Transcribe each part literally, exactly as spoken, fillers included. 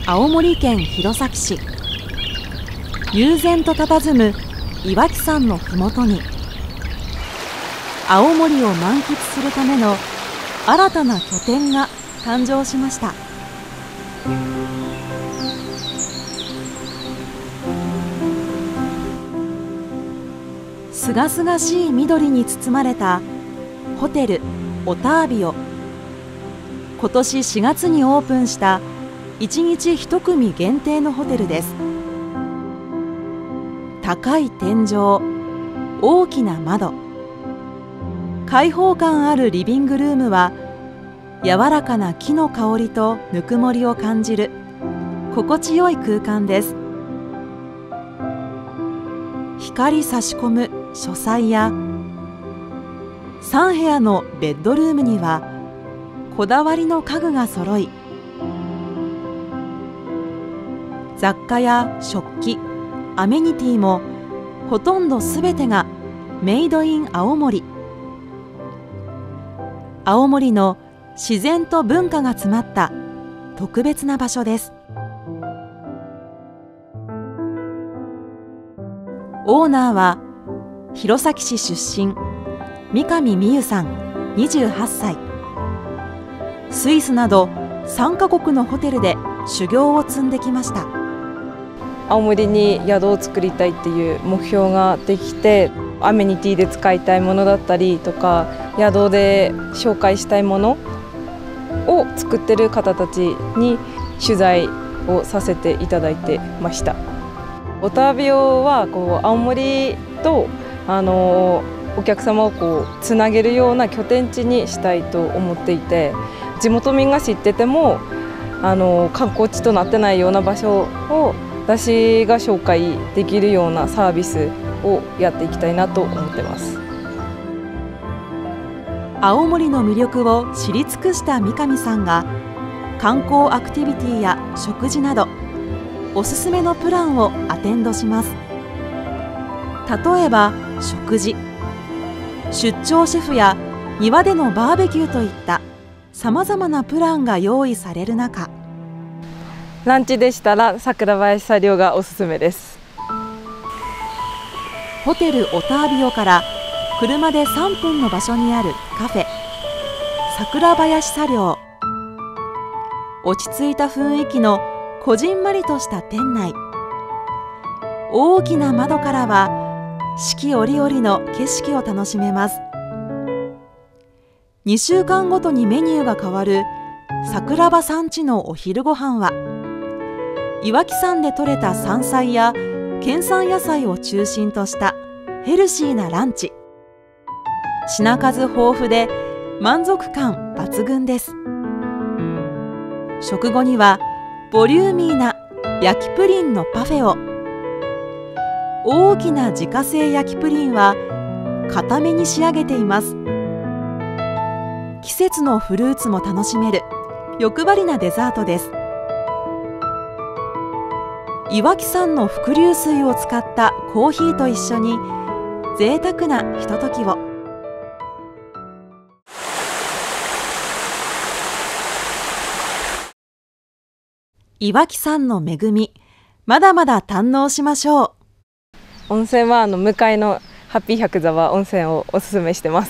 青森県弘前市、悠然と佇む岩木山のふもとに、青森を満喫するための新たな拠点が誕生しました。すがすがしい緑に包まれたホテルオタービオ。今年しがつにオープンしたいちにちいち組限定のホテルです。高い天井、大きな窓、開放感あるリビングルームは柔らかな木の香りとぬくもりを感じる心地よい空間です。光差し込む書斎やさんへやのベッドルームにはこだわりの家具が揃い、雑貨や食器、アメニティもほとんどすべてがメイドイン青森。青森の自然と文化が詰まった特別な場所です。オーナーは弘前市出身、三上美優さんにじゅうはっさい。スイスなどさんかこくのホテルで修行を積んできました。 青森に宿を作りたいっていう目標ができて、アメニティで使いたいものだったりとか、宿で紹介したいものを作ってる方たちに取材をさせていただいてました。オタービオはこう青森とあのお客様をこうつなげるような拠点地にしたいと思っていて、地元民が知っててもあの観光地となってないような場所を私が紹介できるようなサービスをやっていきたいなと思ってます。 青森の魅力を知り尽くした三上さんが観光アクティビティや食事などおすすめのプランをアテンドします。例えば食事、出張シェフや庭でのバーベキューといったさまざまなプランが用意される中、 ランチでしたら桜林茶寮がおすすめです。 ホテルオタービオから車でさんぷんの場所にあるカフェ桜林茶寮。落ち着いた雰囲気のこじんまりとした店内、大きな窓からは四季折々の景色を楽しめます。にしゅうかんごとにメニューが変わる桜庭山地のお昼ご飯は、岩木山で採れた山菜や県産野菜を中心としたヘルシーなランチ。品数豊富で満足感抜群です。食後にはボリューミーな焼きプリンのパフェを。大きな自家製焼きプリンは固めに仕上げています。季節のフルーツも楽しめる欲張りなデザートです。岩木山の伏流水を使ったコーヒーと一緒に贅沢なひとときを。岩木山の恵み、まだまだ堪能しましょう。 温泉はあの向かいのハッピー百沢温泉をおすすめしてます。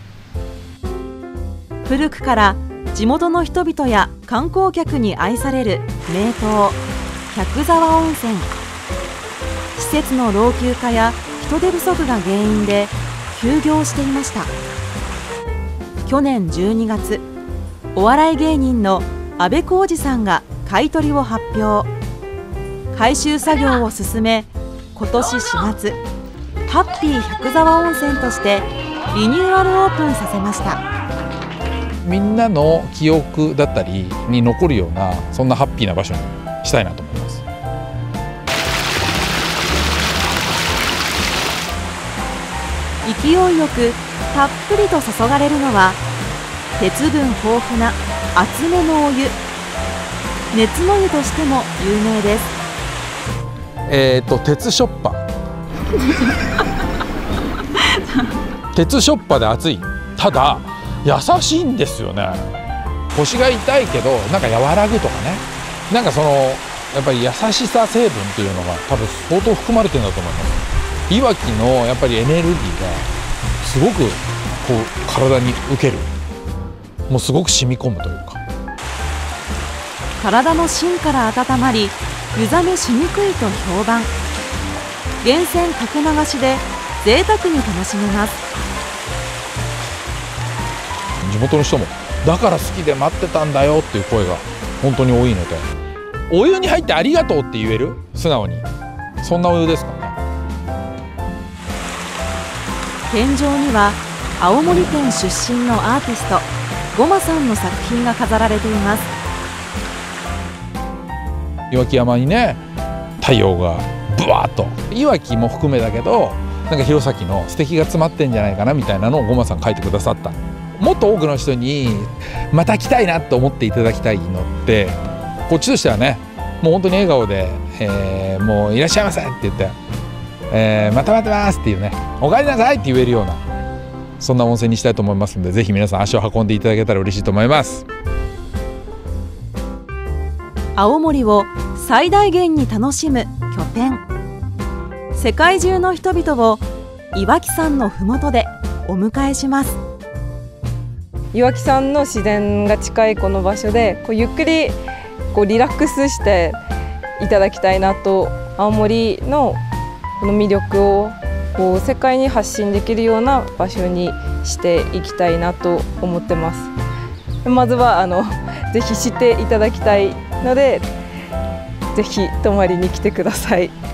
古くから地元の人々や観光客に愛される名湯百沢温泉。施設の老朽化や人手不足が原因で休業していました。去年じゅうにがつ、お笑い芸人の阿部浩二さんが買い取りを発表。改修作業を進め、今年しがつハッピー百沢温泉としてリニューアルオープンさせました。 みんなの記憶だったりに残るような、そんなハッピーな場所にしたいなと思います。 勢いよくたっぷりと注がれるのは鉄分豊富な熱めのお湯。熱の湯としても有名です。 えっと鉄ショッパ鉄ショッパで熱い。ただ優しいんですよね。腰が痛いけどなんか和らぐとかね、 なんかそのやっぱり優しさ成分というのが多分相当含まれてるんだと思います。いわきのやっぱりエネルギーがすごくこう体に受ける、もうすごく染み込むというか、 体の芯から温まり湯冷めしにくいと評判。源泉かけ流しで贅沢に楽しめます。 地元の人もだから好きで待ってたんだよっていう声が本当に多いので、お湯に入ってありがとうって言える、素直にそんなお湯ですかね。 天井には青森県出身のアーティストごまさんの作品が飾られています。 岩木山にね、太陽がブワーッと、いわきも含めだけどなんか弘前の素敵が詰まってんじゃないかなみたいなのをごまさん書いてくださった。もっと多くの人にまた来たいなと思っていただきたいのって、こっちとしてはね、もう本当に笑顔で、えー、もういらっしゃいませって言って、えー、また待ってますっていうね、お帰りなさいって言えるような、そんな温泉にしたいと思いますので、ぜひ皆さん足を運んでいただけたら嬉しいと思います。 青森を最大限に楽しむ拠点、世界中の人々を岩木山のふもとでお迎えします。 岩木山の自然が近いこの場所で、こうゆっくりこうリラックスしていただきたいなと、青森のこの魅力をこう世界に発信できるような場所にしていきたいなと思ってます。まずはあのぜひ知っていただきたいので、ぜひ泊まりに来てください。